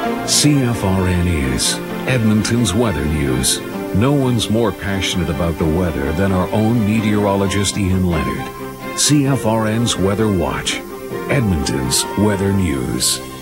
CFRN is Edmonton's weather news. No one's more passionate about the weather than our own meteorologist Ian Leonard. CFRN's Weather Watch, Edmonton's weather news.